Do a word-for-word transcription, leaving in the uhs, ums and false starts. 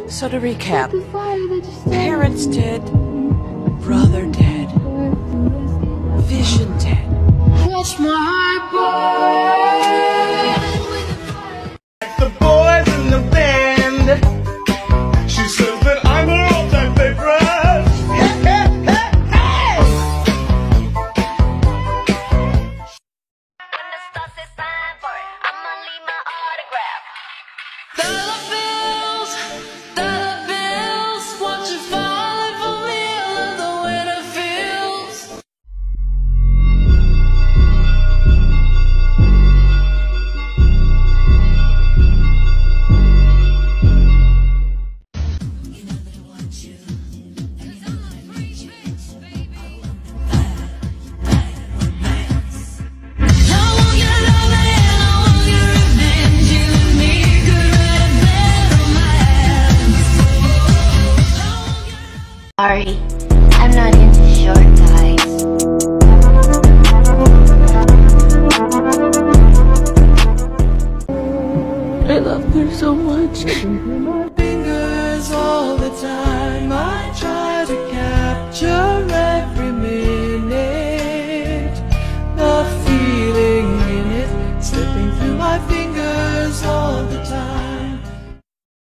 So to recap, parents dead, brother dead, vision dead. Watch my heart burn. The boys in the band, she says that I'm her all-time favorite. Hey, hey, hey, hey! When the star says sign for it, I'ma leave my autograph. Dollar bills, dollar bills, watch you falling for me. I love the way that feels. Sorry, I'm not into short guys. I love her so much. Fingers all the time. I